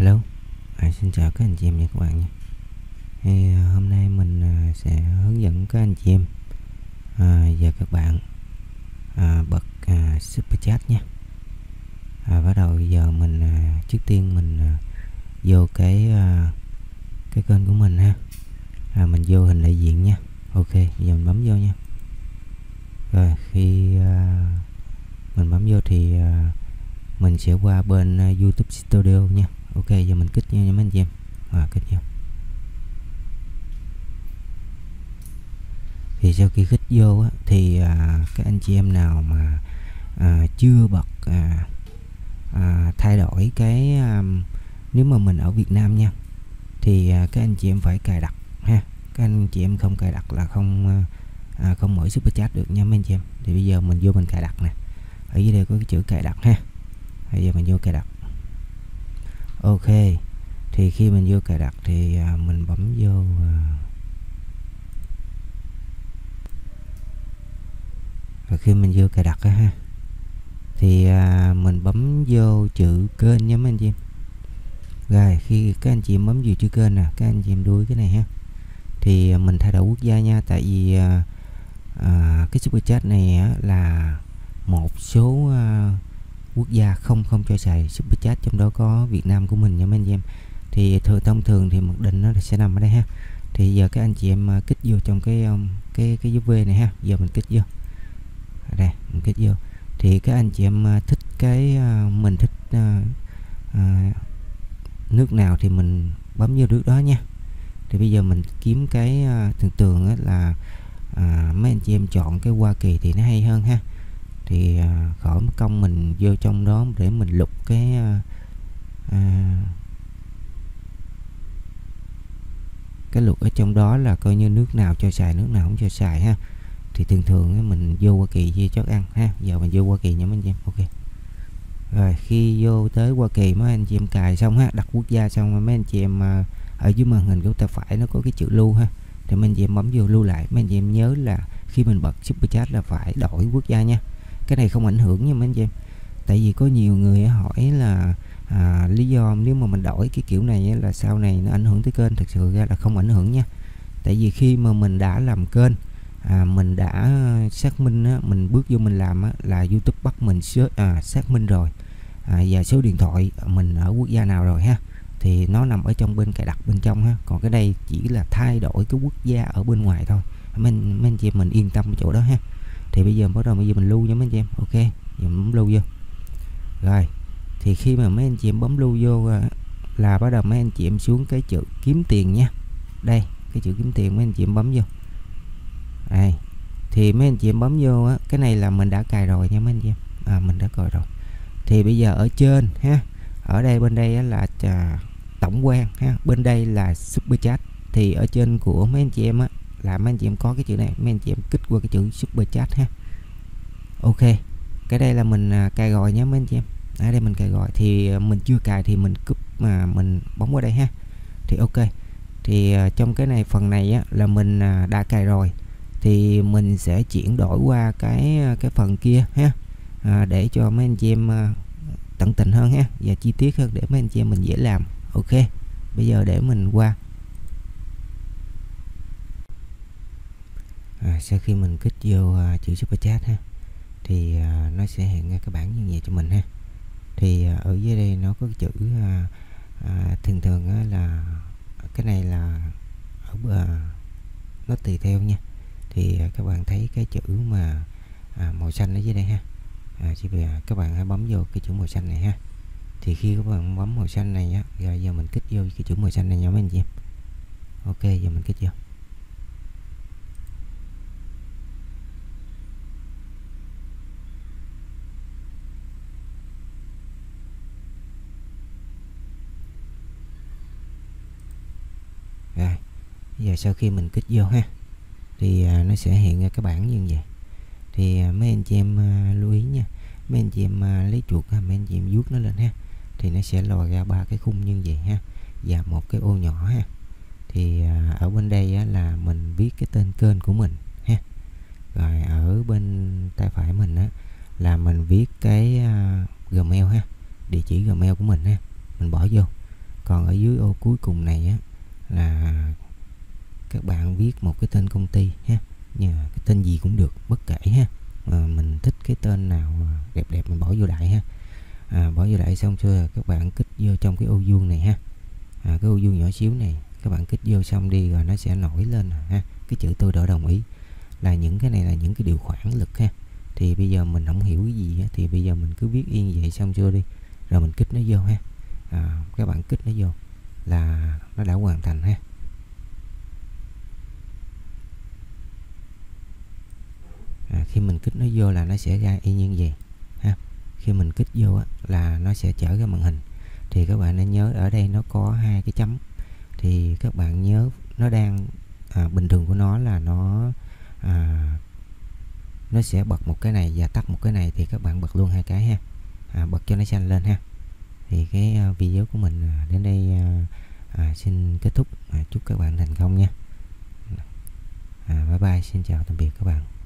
Hello, xin chào các anh chị em và các bạn nha. Thì hôm nay mình sẽ hướng dẫn các anh chị em và các bạn bật Super Chat nha. Bắt đầu giờ mình trước tiên mình vô cái kênh của mình ha. Mình vô hình đại diện nha. Ok, giờ mình bấm vô nha. Rồi khi mình bấm vô thì mình sẽ qua bên YouTube Studio nha. Ok, giờ mình kích vô nha mấy anh chị em. Kích vô. Thì sau khi kích vô á, thì các anh chị em nào mà chưa bật thay đổi cái nếu mà mình ở Việt Nam nha, thì các anh chị em phải cài đặt ha. Các anh chị em không cài đặt là không mở Super Chat được nha mấy anh chị em. Thì bây giờ mình vô mình cài đặt nè. Ở dưới đây có cái chữ cài đặt ha. Bây giờ mình vô cài đặt. Ok, thì khi mình vô cài đặt thì mình bấm vô và khi mình vô cài đặt á ha, thì mình bấm vô chữ kênh nha mấy anh chị em. Rồi khi các anh chị em bấm vô chữ kênh nè, các anh chị em đuôi cái này ha, thì mình thay đổi quốc gia nha. Tại vì cái Super Chat này á, là một số quốc gia không cho xài Super Chat, trong đó có Việt Nam của mình nha mấy anh chị em. Thì thông thường thì mặc định nó sẽ nằm ở đây ha. Thì giờ các anh chị em kích vô trong cái dấu V này ha. Giờ mình kích vô ở đây, mình kích vô thì các anh chị em thích cái mình thích nước nào thì mình bấm vô nước đó nha. Thì bây giờ mình kiếm cái thường là mấy anh chị em chọn cái Hoa Kỳ thì nó hay hơn ha. Thì khỏi mất công mình vô trong đó để mình lục cái lục ở trong đó là coi như nước nào cho xài, nước nào không cho xài ha. Thì thường mình vô Hoa Kỳ chia chót ăn ha. Giờ mình vô Hoa Kỳ nha mấy anh chị em. Ok, rồi khi vô tới Hoa Kỳ mấy anh chị em cài xong ha, đặt quốc gia xong, mấy anh chị em ở dưới màn hình của tay phải nó có cái chữ lưu ha, thì mấy anh chị em bấm vô lưu lại. Mấy anh chị em nhớ là khi mình bật Super Chat là phải đổi quốc gia nha. Cái này không ảnh hưởng nha mấy anh chị em. Tại vì có nhiều người hỏi là lý do nếu mà mình đổi cái kiểu này là sau này nó ảnh hưởng tới kênh. Thực sự ra là không ảnh hưởng nha. Tại vì khi mà mình đã làm kênh, mình đã xác minh á, mình bước vô mình làm á, là YouTube bắt mình xác minh rồi, và số điện thoại mình ở quốc gia nào rồi ha, thì nó nằm ở trong bên cài đặt bên trong ha. Còn cái đây chỉ là thay đổi cái quốc gia ở bên ngoài thôi. Mấy anh chị em mình yên tâm ở chỗ đó ha. Thì bây giờ mình lưu nha mấy anh chị em. Ok, giờ mình bấm lưu vô. Rồi thì khi mà mấy anh chị em bấm lưu vô là bắt đầu mấy anh chị em xuống cái chữ kiếm tiền nha. Đây, cái chữ kiếm tiền mấy anh chị em bấm vô. Đây, thì mấy anh chị em bấm vô á, cái này là mình đã cài rồi nha mấy anh chị em. Mình đã cài rồi. Thì bây giờ ở trên ha, ở đây bên đây là tổng quan ha, bên đây là Super Chat. Thì ở trên của mấy anh chị em á, là mấy anh chị em có cái chữ này, mấy anh chị em kích qua cái chữ Super Chat ha. Ok, cái đây là mình cài rồi nhé mấy anh chị em. Ở đây mình cài rồi, thì mình chưa cài thì mình cúp mà mình bấm vào đây ha. Thì ok, thì trong cái này phần này á, là mình đã cài rồi, thì mình sẽ chuyển đổi qua cái phần kia ha, để cho mấy anh chị em tận tình hơn ha, và chi tiết hơn để mấy anh chị em mình dễ làm. Ok, bây giờ để mình qua sau khi mình kích vô chữ Super Chat ha, thì nó sẽ hiện ra cái bảng như vậy cho mình ha. Thì ở dưới đây nó có cái chữ thường là cái này là ở nó tùy theo nha. Thì các bạn thấy cái chữ mà màu xanh ở dưới đây ha, chỉ vì các bạn hãy bấm vô cái chữ màu xanh này ha. Thì khi các bạn bấm màu xanh này á, rồi giờ mình kích vô cái chữ màu xanh này nha mấy anh chị em. Ok, giờ mình kích vô. Rồi giờ sau khi mình kích vô ha, thì nó sẽ hiện ra cái bảng như vậy. Thì mấy anh chị em lưu ý nha, mấy anh chị em lấy chuột mấy anh chị em vuốt nó lên ha, thì nó sẽ lòi ra 3 cái khung như vậy ha, và một cái ô nhỏ ha. Thì ở bên đây á, là mình viết cái tên kênh của mình ha. Rồi ở bên tay phải mình á, là mình viết cái Gmail ha, địa chỉ Gmail của mình ha, mình bỏ vô. Còn ở dưới ô cuối cùng này á là các bạn viết một cái tên công ty ha, cái tên gì cũng được, bất kể ha. Mình thích cái tên nào đẹp đẹp mình bỏ vô đại ha. Bỏ vô đại xong chưa các bạn kích vô trong cái ô vuông này ha. Cái ô vuông nhỏ xíu này các bạn kích vô xong đi, rồi nó sẽ nổi lên ha, cái chữ tôi đã đồng ý. Là những cái này là những cái điều khoản lực ha. Thì bây giờ mình không hiểu cái gì thì bây giờ mình cứ viết yên vậy xong chưa đi, rồi mình kích nó vô ha. Các bạn kích nó vô là nó đã hoàn thành ha. Khi mình kích nó vô là nó sẽ ra y như vậy ha. Khi mình kích vô á, là nó sẽ trở ra màn hình. Thì các bạn nên nhớ ở đây nó có hai cái chấm, thì các bạn nhớ nó đang bình thường của nó là nó sẽ bật một cái này và tắt một cái này, thì các bạn bật luôn hai cái ha. Bật cho nó xanh lên ha. Thì cái video của mình đến đây xin kết thúc. Chúc các bạn thành công nha. Bye bye, xin chào tạm biệt các bạn.